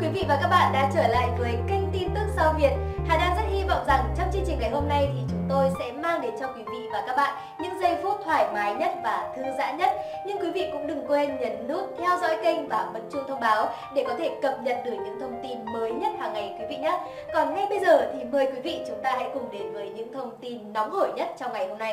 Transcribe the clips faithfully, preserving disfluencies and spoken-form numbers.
quý vị và các bạn đã trở lại với kênh tin tức Sao Việt. Hà đang rất hy vọng rằng trong chương trình ngày hôm nay thì chúng tôi sẽ mang đến cho quý vị và các bạn những giây phút thoải mái nhất và thư giãn nhất. Nhưng quý vị cũng đừng quên nhấn nút theo dõi kênh và bật chuông thông báo để có thể cập nhật được những thông tin mới nhất hàng ngày quý vị nhé. Còn ngay bây giờ thì mời quý vị chúng ta hãy cùng đến với những thông tin nóng hổi nhất trong ngày hôm nay.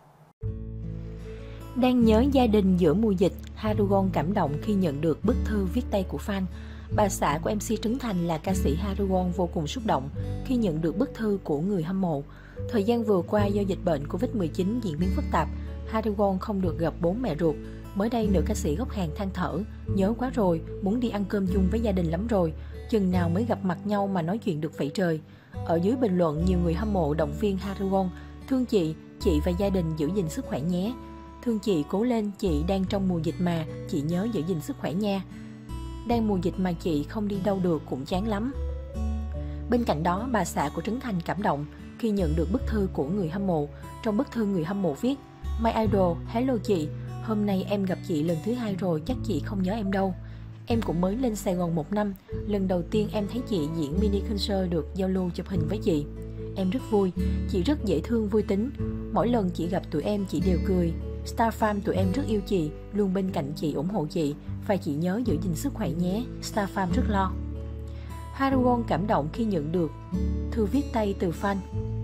Đang nhớ gia đình giữa mùa dịch, Harugon cảm động khi nhận được bức thư viết tay của fan. Bà xã của em xê Trấn Thành là ca sĩ Harugon vô cùng xúc động khi nhận được bức thư của người hâm mộ. Thời gian vừa qua do dịch bệnh Covid mười chín diễn biến phức tạp, Harugon không được gặp bố mẹ ruột. Mới đây, nữ ca sĩ gốc Hàn than thở, nhớ quá rồi, muốn đi ăn cơm chung với gia đình lắm rồi, chừng nào mới gặp mặt nhau mà nói chuyện được vậy trời. Ở dưới bình luận, nhiều người hâm mộ động viên Harugon, thương chị, chị và gia đình giữ gìn sức khỏe nhé. Thương chị, cố lên, chị đang trong mùa dịch mà, chị nhớ giữ gìn sức khỏe nha. Đang mùa dịch mà chị không đi đâu được cũng chán lắm. Bên cạnh đó, bà xã của Trấn Thành cảm động khi nhận được bức thư của người hâm mộ. Trong bức thư, người hâm mộ viết: My idol, hello chị, hôm nay em gặp chị lần thứ hai rồi, chắc chị không nhớ em đâu. Em cũng mới lên Sài Gòn một năm, lần đầu tiên em thấy chị diễn mini concert được giao lưu chụp hình với chị. Em rất vui, chị rất dễ thương vui tính, mỗi lần chị gặp tụi em chị đều cười. Star Farm tụi em rất yêu chị, luôn bên cạnh chị ủng hộ chị, và chị nhớ giữ gìn sức khỏe nhé, Star Farm rất lo. Harugon cảm động khi nhận được thư viết tay từ fan.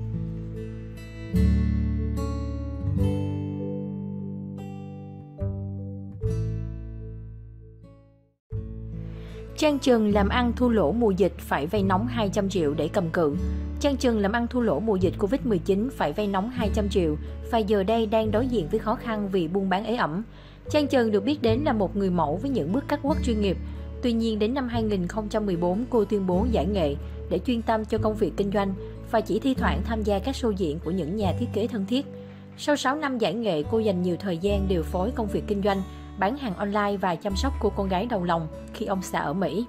Trang Trần làm ăn thua lỗ mùa dịch phải vay nóng hai trăm triệu để cầm cự. Trang Trần làm ăn thua lỗ mùa dịch Covid mười chín phải vay nóng hai trăm triệu và giờ đây đang đối diện với khó khăn vì buôn bán ế ẩm. Trang Trần được biết đến là một người mẫu với những bước catwalk chuyên nghiệp. Tuy nhiên đến năm hai nghìn không trăm mười bốn, cô tuyên bố giải nghệ để chuyên tâm cho công việc kinh doanh và chỉ thi thoảng tham gia các show diễn của những nhà thiết kế thân thiết. Sau sáu năm giải nghệ, cô dành nhiều thời gian điều phối công việc kinh doanh, bán hàng online và chăm sóc cô con gái đầu lòng khi ông xã ở Mỹ.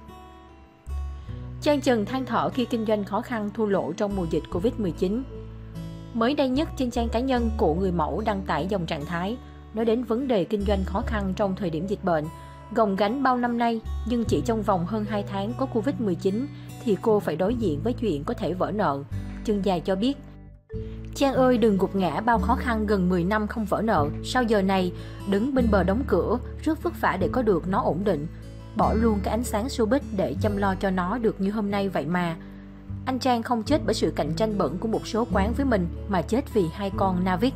Trang Trần than thở khi kinh doanh khó khăn thua lỗ trong mùa dịch Covid mười chín. Mới đây nhất, trên trang cá nhân của người mẫu đăng tải dòng trạng thái nói đến vấn đề kinh doanh khó khăn trong thời điểm dịch bệnh. Gồng gánh bao năm nay, nhưng chỉ trong vòng hơn hai tháng có Covid mười chín thì cô phải đối diện với chuyện có thể vỡ nợ. Chân dài cho biết: Trang ơi, đừng gục ngã, bao khó khăn gần mười năm không vỡ nợ. Sau giờ này, đứng bên bờ đóng cửa, rất vất vả để có được nó ổn định. Bỏ luôn cái ánh sáng showbiz để chăm lo cho nó được như hôm nay vậy mà. Anh Trang không chết bởi sự cạnh tranh bẩn của một số quán với mình, mà chết vì hai con Navik.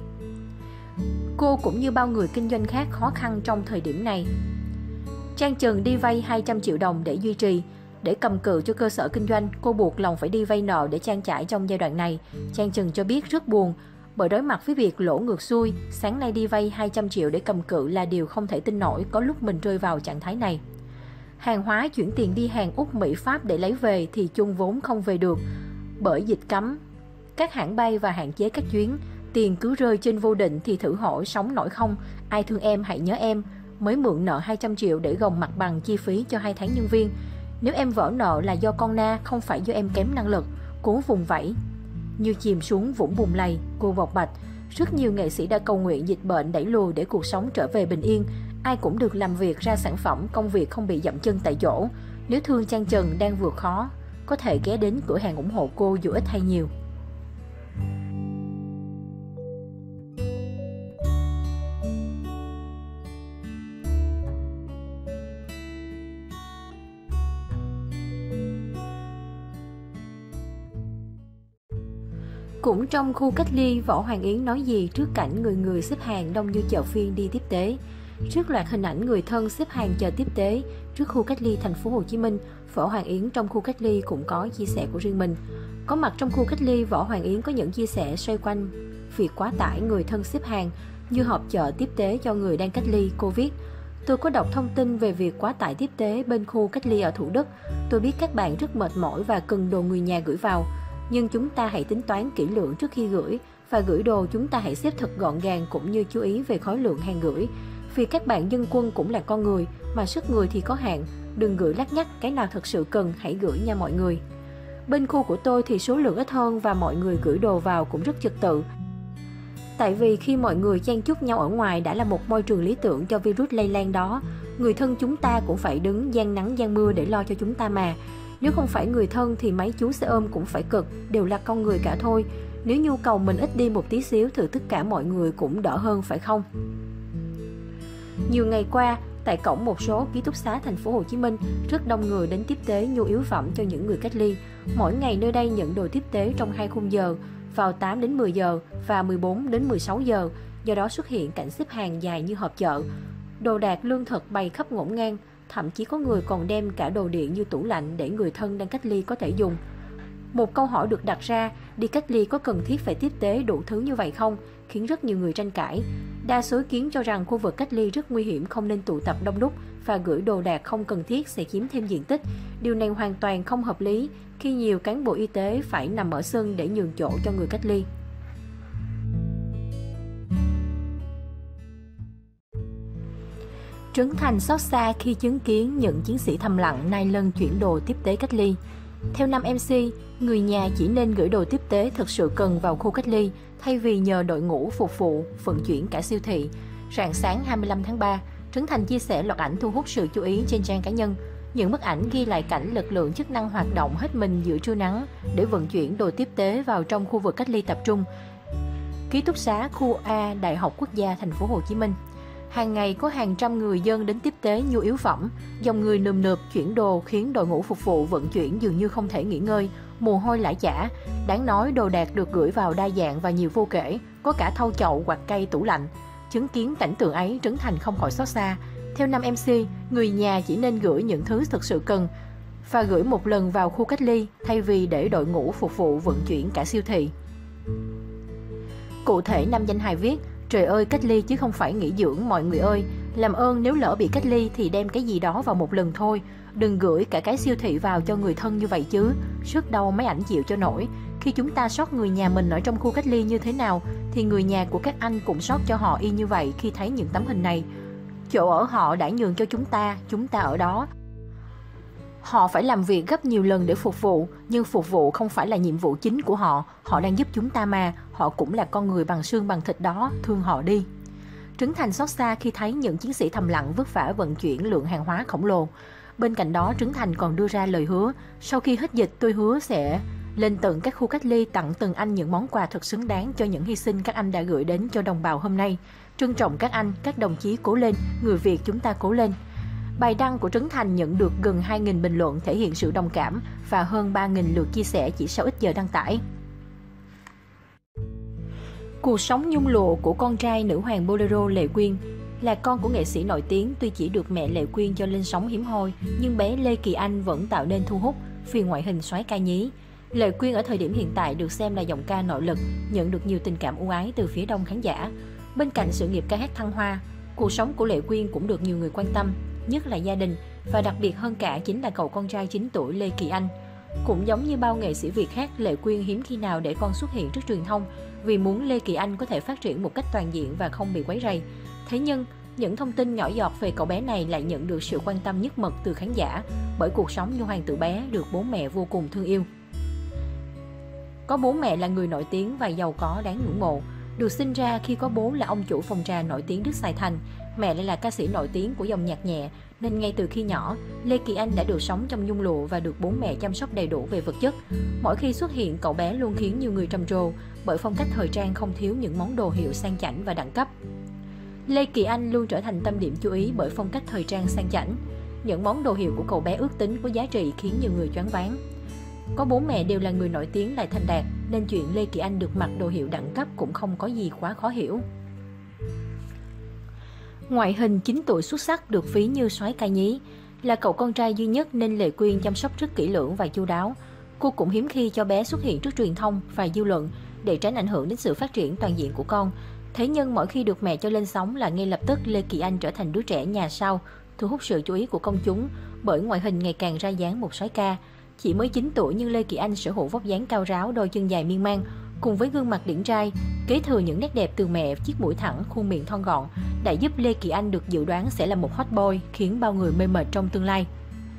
Cô cũng như bao người kinh doanh khác khó khăn trong thời điểm này. Trang Trần đi vay hai trăm triệu đồng để duy trì. Để cầm cự cho cơ sở kinh doanh, cô buộc lòng phải đi vay nợ để trang trải trong giai đoạn này. Trang Trần cho biết rất buồn, bởi đối mặt với việc lỗ ngược xuôi, sáng nay đi vay hai trăm triệu để cầm cự là điều không thể tin nổi, có lúc mình rơi vào trạng thái này. Hàng hóa chuyển tiền đi Hàn, Úc, Mỹ, Pháp để lấy về thì chung vốn không về được bởi dịch cấm các hãng bay và hạn chế các chuyến. Tiền cứ rơi trên vô định thì thử hỏi sống nổi không? Ai thương em hãy nhớ em. Mới mượn nợ hai trăm triệu để gồng mặt bằng chi phí cho hai tháng nhân viên. Nếu em vỡ nợ là do con na, không phải do em kém năng lực. Cố vùng vẫy như chìm xuống vũng bùn lầy, cô bộc bạch. Rất nhiều nghệ sĩ đã cầu nguyện dịch bệnh đẩy lùi để cuộc sống trở về bình yên. Ai cũng được làm việc ra sản phẩm, công việc không bị dậm chân tại chỗ. Nếu thương Trang Trần đang vượt khó, có thể ghé đến cửa hàng ủng hộ cô dù ít hay nhiều. Cũng trong khu cách ly, Võ Hoàng Yến nói gì trước cảnh người người xếp hàng đông như chợ phiên đi tiếp tế? Trước loạt hình ảnh người thân xếp hàng chờ tiếp tế trước khu cách ly thành phố Hồ Chí Minh, Võ Hoàng Yến trong khu cách ly cũng có chia sẻ của riêng mình. Có mặt trong khu cách ly, Võ Hoàng Yến có những chia sẻ xoay quanh việc quá tải người thân xếp hàng như họp chợ tiếp tế cho người đang cách ly. Cô viết: Tôi có đọc thông tin về việc quá tải tiếp tế bên khu cách ly ở Thủ Đức. Tôi biết các bạn rất mệt mỏi và cần đồ người nhà gửi vào. Nhưng chúng ta hãy tính toán kỹ lưỡng trước khi gửi, và gửi đồ chúng ta hãy xếp thật gọn gàng cũng như chú ý về khối lượng hàng gửi. Vì các bạn dân quân cũng là con người, mà sức người thì có hạn. Đừng gửi lắt nhắt, cái nào thật sự cần hãy gửi nha mọi người. Bên khu của tôi thì số lượng ít hơn và mọi người gửi đồ vào cũng rất trật tự. Tại vì khi mọi người chen chúc nhau ở ngoài đã là một môi trường lý tưởng cho virus lây lan đó. Người thân chúng ta cũng phải đứng gian nắng gian mưa để lo cho chúng ta mà. Nếu không phải người thân thì mấy chú xe ôm cũng phải cực, đều là con người cả thôi. Nếu nhu cầu mình ít đi một tí xíu thì tất cả mọi người cũng đỡ hơn phải không? Nhiều ngày qua, tại cổng một số ký túc xá thành phố Hồ Chí Minh, rất đông người đến tiếp tế nhu yếu phẩm cho những người cách ly. Mỗi ngày nơi đây nhận đồ tiếp tế trong hai khung giờ, vào tám đến mười giờ và mười bốn đến mười sáu giờ, do đó xuất hiện cảnh xếp hàng dài như họp chợ. Đồ đạc lương thực bày khắp ngổn ngang, thậm chí có người còn đem cả đồ điện như tủ lạnh để người thân đang cách ly có thể dùng. Một câu hỏi được đặt ra, đi cách ly có cần thiết phải tiếp tế đủ thứ như vậy không, khiến rất nhiều người tranh cãi. Đa số ý kiến cho rằng khu vực cách ly rất nguy hiểm, không nên tụ tập đông đúc và gửi đồ đạc không cần thiết sẽ chiếm thêm diện tích. Điều này hoàn toàn không hợp lý khi nhiều cán bộ y tế phải nằm ở sân để nhường chỗ cho người cách ly. Trấn Thành xót xa khi chứng kiến những chiến sĩ thầm lặng nay lân chuyển đồ tiếp tế cách ly. Theo năm em xê, người nhà chỉ nên gửi đồ tiếp tế thực sự cần vào khu cách ly, thay vì nhờ đội ngũ phục vụ vận chuyển cả siêu thị. Rạng sáng hai mươi lăm tháng ba, Trấn Thành chia sẻ loạt ảnh thu hút sự chú ý trên trang cá nhân. Những bức ảnh ghi lại cảnh lực lượng chức năng hoạt động hết mình giữa trưa nắng để vận chuyển đồ tiếp tế vào trong khu vực cách ly tập trung, ký túc xá khu A Đại học Quốc gia thành phố Hồ Chí Minh. Hàng ngày có hàng trăm người dân đến tiếp tế nhu yếu phẩm, dòng người nườm nượp chuyển đồ khiến đội ngũ phục vụ vận chuyển dường như không thể nghỉ ngơi, mồ hôi lã chả. Đáng nói đồ đạc được gửi vào đa dạng và nhiều vô kể, có cả thau chậu, quạt cây, tủ lạnh. Chứng kiến cảnh tượng ấy, Trấn Thành không khỏi xót xa. Theo năm em xê, người nhà chỉ nên gửi những thứ thực sự cần và gửi một lần vào khu cách ly, thay vì để đội ngũ phục vụ vận chuyển cả siêu thị. Cụ thể, nam danh hài viết: "Trời ơi, cách ly chứ không phải nghỉ dưỡng mọi người ơi. Làm ơn nếu lỡ bị cách ly thì đem cái gì đó vào một lần thôi. Đừng gửi cả cái siêu thị vào cho người thân như vậy chứ. Sức đâu mấy ảnh chịu cho nổi. Khi chúng ta sót người nhà mình ở trong khu cách ly như thế nào, thì người nhà của các anh cũng sót cho họ y như vậy khi thấy những tấm hình này. Chỗ ở họ đã nhường cho chúng ta, chúng ta ở đó. Họ phải làm việc gấp nhiều lần để phục vụ, nhưng phục vụ không phải là nhiệm vụ chính của họ. Họ đang giúp chúng ta mà, họ cũng là con người bằng xương bằng thịt đó, thương họ đi." Trấn Thành xót xa khi thấy những chiến sĩ thầm lặng vất vả vận chuyển lượng hàng hóa khổng lồ. Bên cạnh đó, Trấn Thành còn đưa ra lời hứa: "Sau khi hết dịch, tôi hứa sẽ lên tận các khu cách ly tặng từng anh những món quà thật xứng đáng cho những hy sinh các anh đã gửi đến cho đồng bào hôm nay. Trân trọng các anh, các đồng chí cố lên, người Việt chúng ta cố lên." Bài đăng của Trấn Thành nhận được gần hai nghìn bình luận thể hiện sự đồng cảm và hơn ba nghìn lượt chia sẻ chỉ sau ít giờ đăng tải. Cuộc sống nhung lụa của con trai nữ hoàng Bolero Lệ Quyên. Là con của nghệ sĩ nổi tiếng, tuy chỉ được mẹ Lệ Quyên cho lên sóng hiếm hoi, nhưng bé Lê Kỳ Anh vẫn tạo nên thu hút vì ngoại hình soái ca nhí. Lệ Quyên ở thời điểm hiện tại được xem là giọng ca nội lực, nhận được nhiều tình cảm ưu ái từ phía đông khán giả. Bên cạnh sự nghiệp ca hát thăng hoa, cuộc sống của Lệ Quyên cũng được nhiều người quan tâm, nhất là gia đình, và đặc biệt hơn cả chính là cậu con trai chín tuổi Lê Kỳ Anh. Cũng giống như bao nghệ sĩ Việt khác, Lệ Quyên hiếm khi nào để con xuất hiện trước truyền thông vì muốn Lê Kỳ Anh có thể phát triển một cách toàn diện và không bị quấy rầy. Thế nhưng, những thông tin nhỏ giọt về cậu bé này lại nhận được sự quan tâm nhất mực từ khán giả, bởi cuộc sống như hoàng tử bé được bố mẹ vô cùng thương yêu. Có bố mẹ là người nổi tiếng và giàu có đáng ngưỡng mộ. Được sinh ra khi có bố là ông chủ phòng trà nổi tiếng Đức Sài Thành, mẹ lại là ca sĩ nổi tiếng của dòng nhạc nhẹ, nên ngay từ khi nhỏ, Lê Kỳ Anh đã được sống trong nhung lụa và được bố mẹ chăm sóc đầy đủ về vật chất. Mỗi khi xuất hiện, cậu bé luôn khiến nhiều người trầm trồ bởi phong cách thời trang không thiếu những món đồ hiệu sang chảnh và đẳng cấp. Lê Kỳ Anh luôn trở thành tâm điểm chú ý bởi phong cách thời trang sang chảnh. Những món đồ hiệu của cậu bé ước tính có giá trị khiến nhiều người choáng váng. Có bố mẹ đều là người nổi tiếng lại thành đạt, nên chuyện Lê Kỳ Anh được mặc đồ hiệu đẳng cấp cũng không có gì quá khó hiểu. Ngoại hình chín tuổi xuất sắc được ví như soái ca nhí. Là cậu con trai duy nhất nên Lệ Quyên chăm sóc rất kỹ lưỡng và chu đáo. Cô cũng hiếm khi cho bé xuất hiện trước truyền thông và dư luận để tránh ảnh hưởng đến sự phát triển toàn diện của con. Thế nhưng mỗi khi được mẹ cho lên sóng là ngay lập tức Lê Kỳ Anh trở thành đứa trẻ nhà sau, thu hút sự chú ý của công chúng bởi ngoại hình ngày càng ra dáng một soái ca. Chỉ mới chín tuổi nhưng Lê Kỳ Anh sở hữu vóc dáng cao ráo, đôi chân dài miên man, cùng với gương mặt điển trai, kế thừa những nét đẹp từ mẹ, chiếc mũi thẳng, khuôn miệng thon gọn, đã giúp Lê Kỳ Anh được dự đoán sẽ là một hot boy khiến bao người mê mệt trong tương lai.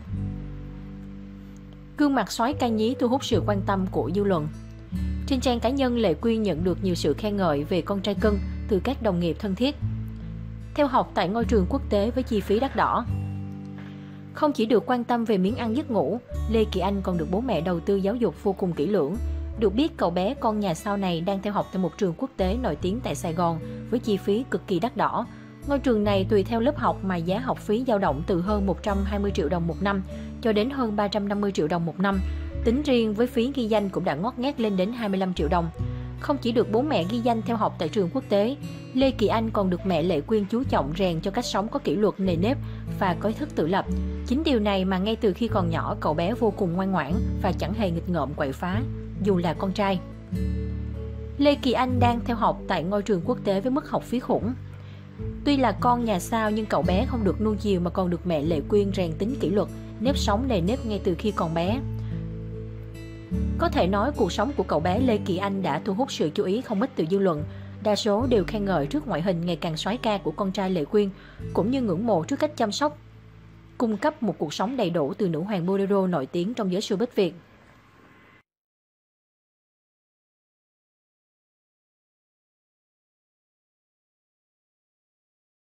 Gương mặt soái ca nhí thu hút sự quan tâm của dư luận. Trên trang cá nhân, Lệ Quyên nhận được nhiều sự khen ngợi về con trai cưng từ các đồng nghiệp thân thiết. Theo học tại ngôi trường quốc tế với chi phí đắt đỏ, Không chỉ được quan tâm về miếng ăn giấc ngủ, Lê Kỳ Anh còn được bố mẹ đầu tư giáo dục vô cùng kỹ lưỡng. Được biết, cậu bé con nhà sao này đang theo học tại một trường quốc tế nổi tiếng tại Sài Gòn với chi phí cực kỳ đắt đỏ. Ngôi trường này tùy theo lớp học mà giá học phí dao động từ hơn một trăm hai mươi triệu đồng một năm cho đến hơn ba trăm năm mươi triệu đồng một năm. Tính riêng với phí ghi danh cũng đã ngót nghét lên đến hai mươi lăm triệu đồng. Không chỉ được bố mẹ ghi danh theo học tại trường quốc tế, Lê Kỳ Anh còn được mẹ Lệ Quyên chú trọng rèn cho cách sống có kỷ luật nề nếp và có ý thức tự lập. Chính điều này mà ngay từ khi còn nhỏ, cậu bé vô cùng ngoan ngoãn và chẳng hề nghịch ngợm quậy phá, dù là con trai. Lê Kỳ Anh đang theo học tại ngôi trường quốc tế với mức học phí khủng. Tuy là con nhà sao nhưng cậu bé không được nuông chiều mà còn được mẹ Lệ Quyên rèn tính kỷ luật, nếp sống nề nếp ngay từ khi còn bé. Có thể nói cuộc sống của cậu bé Lê Kỳ Anh đã thu hút sự chú ý không ít từ dư luận. Đa số đều khen ngợi trước ngoại hình ngày càng soái ca của con trai Lệ Quyên, cũng như ngưỡng mộ trước cách chăm sóc, cung cấp một cuộc sống đầy đủ từ nữ hoàng bolero nổi tiếng trong giới showbiz Việt.